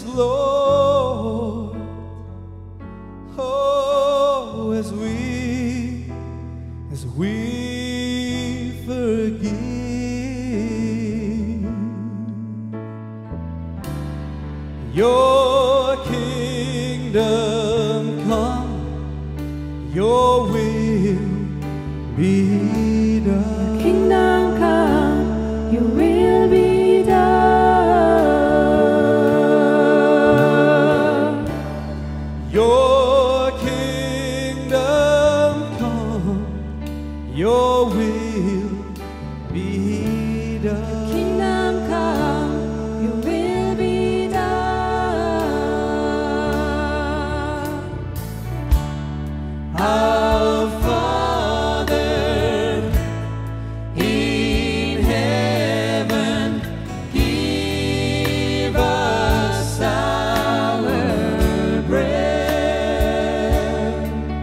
Lord. Oh, as we forgive. Your kingdom come, your will be done. Kingdom come, your will be done. Your kingdom come, your will be done. Kingdom come, your will be done. Our Father in heaven, give us our bread.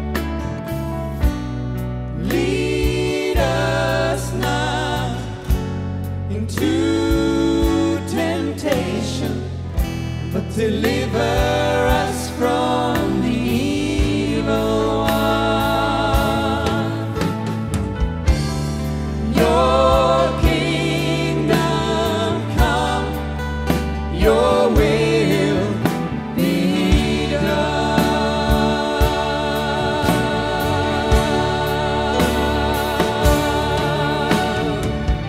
Lead us not into temptation, but deliver us from the evil one. Your kingdom come, your will be done.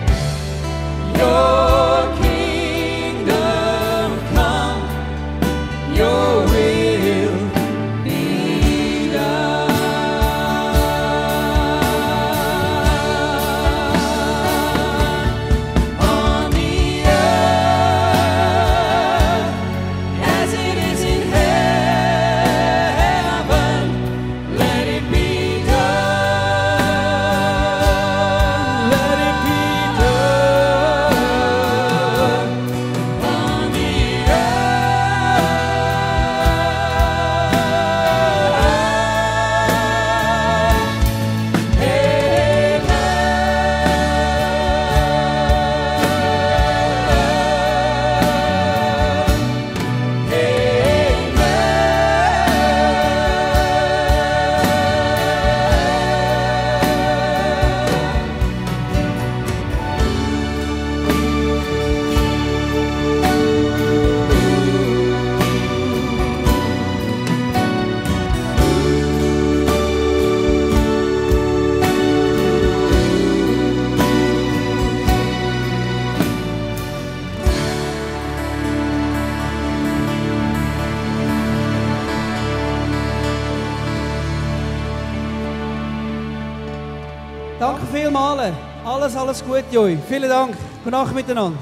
Your kingdom come, your will be done. On the earth as it is in heaven, let it be done. Let it be done. On the Danke vielmals. Alles Gute euch. Vielen Dank. Gute Nacht miteinander.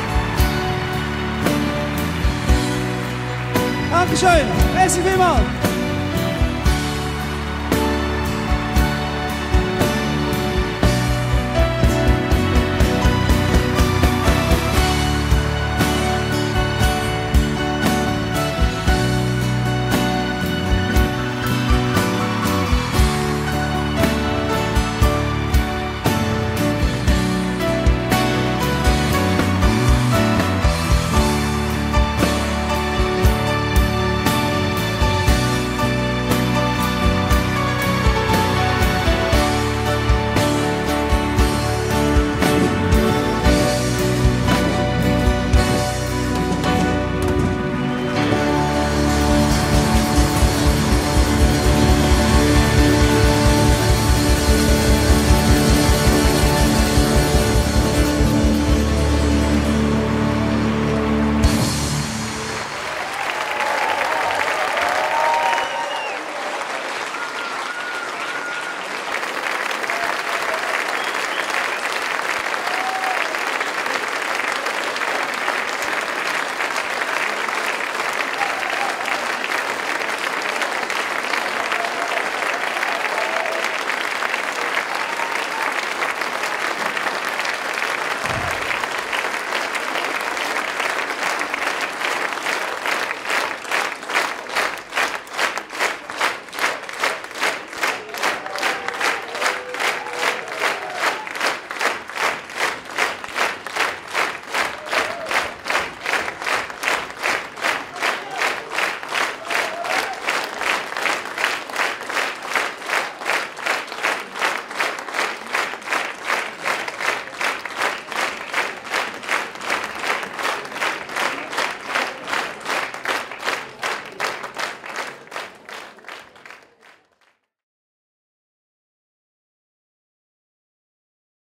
Dankeschön. Merci vielmals.